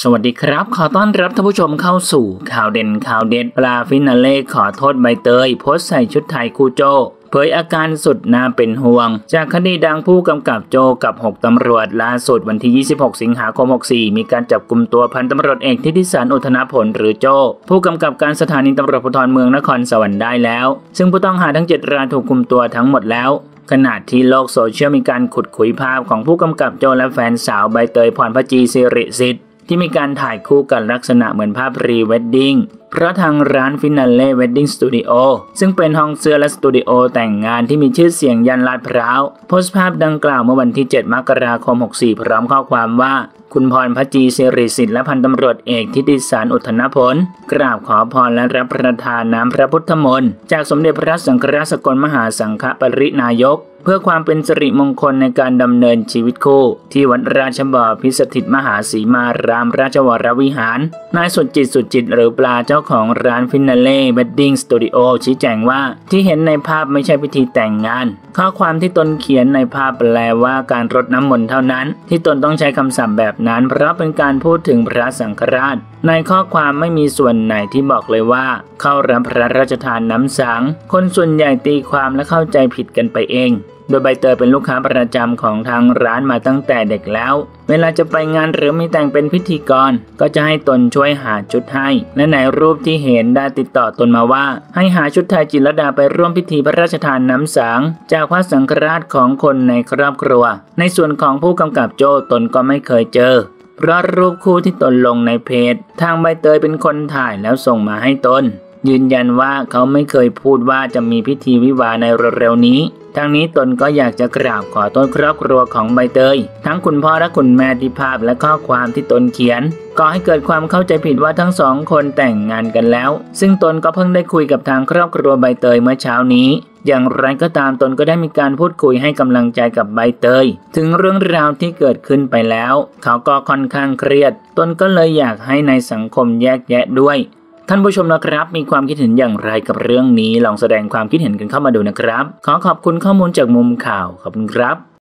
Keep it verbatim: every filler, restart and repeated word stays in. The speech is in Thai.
วัสดีครับขอต้อนรับท่านผู้ชมเข้าสู่ข่าวเด่นข่าวเด็ดปลาฟินาเล่ขอโทษใบเตยโพสต์ใส่ชุดไทยคู่โจเผยอาการสุดน่าเป็นห่วงจากคดีดังผู้กำกับโจกับหกตำรวจล่าสุดวันที่ยี่สิบหกสิงหาคมหกสี่มีการจับกุมตัวพันตำรวจเอกทิติสารอุทนผลหรือโจผู้กำกับการสถานีตำรวจภูธรเมืองนครสวรรค์ได้แล้วซึ่งผู้ต้องหาทั้งเจ็ดรายถูกกุมตัวทั้งหมดแล้วขณะที่โลกโซเชียลมีการขุดคุยภาพของผู้กำกับโจและแฟนสาวใบเตยพรพจีสิริสิทธิ์ที่มีการถ่ายคู่กันลักษณะเหมือนภาพพรีเวดดิ้งเพราะทางร้านฟินาเล่เวดดิ้งสตูดิโอซึ่งเป็นห้องเสื้อและสตูดิโอแต่งงานที่มีชื่อเสียงยันลาดพร้าวโพสต์ภาพดังกล่าวเมื่อวันที่เจ็ดมกราคมหกสี่พร้อมข้อความว่าคุณพรพจีสิริสิทธิ์และพันตำรวจเอกทิติสารอุทนผลกราบขอพรและรับประทานน้ำพระพุทธมนต์จากสมเด็จพระสังฆราชสกลมหาสังฆปรินายกเพื่อความเป็นสิริมงคลในการดำเนินชีวิตคู่ที่วัดราชบพิสถิตมหาสีมารามราชวรวิหารนายสุจิตสุจิตหรือปลาเจ้าของร้านฟินาเล่เวดดิ้งสตูดิโอชี้แจงว่าที่เห็นในภาพไม่ใช่พิธีแต่งงานข้อความที่ตนเขียนในภาพแปลว่าการรดน้ำมนต์เท่านั้นที่ตนต้องใช้คำศัพท์แบบนั้นเพราะเป็นการพูดถึงพระสังฆราชในข้อความไม่มีส่วนไหนที่บอกเลยว่าเข้ารับพระราชทานน้ำสังคนส่วนใหญ่ตีความและเข้าใจผิดกันไปเองโดยใบเตยเป็นลูกค้าประจำของทางร้านมาตั้งแต่เด็กแล้วเวลาจะไปงานหรือมีแต่งเป็นพิธีกรก็จะให้ตนช่วยหาชุดให้และในรูปที่เห็นได้ติดต่อตนมาว่าให้หาชุดไทยจิตรลดาไปร่วมพิธีพระราชทานน้ำสังจากพระสังฆราชของคนในครอบครัวในส่วนของผู้กำกับโจตนก็ไม่เคยเจอเพราะรูปคู่ที่ตนลงในเพจทางใบเตยเป็นคนถ่ายแล้วส่งมาให้ตนยืนยันว่าเขาไม่เคยพูดว่าจะมีพิธีวิวาห์ในเร็วๆนี้ทางนี้ตนก็อยากจะกราบขอโทษครอบครัวของใบเตยทั้งคุณพ่อและคุณแม่ที่ภาพและข้อความที่ตนเขียนก่อให้เกิดความเข้าใจผิดว่าทั้งสองคนแต่งงานกันแล้วซึ่งตนก็เพิ่งได้คุยกับทางครอบครัวใบเตยเมื่อเช้านี้อย่างไรก็ตามตนก็ได้มีการพูดคุยให้กำลังใจกับใบเตยถึงเรื่องราวที่เกิดขึ้นไปแล้วเขาก็ค่อนข้างเครียดตนก็เลยอยากให้ในสังคมแยกแยะด้วยท่านผู้ชมนะครับมีความคิดเห็นอย่างไรกับเรื่องนี้ลองแสดงความคิดเห็นกันเข้ามาดูนะครับขอขอบคุณข้อมูลจากมุมข่าวขอบคุณครับ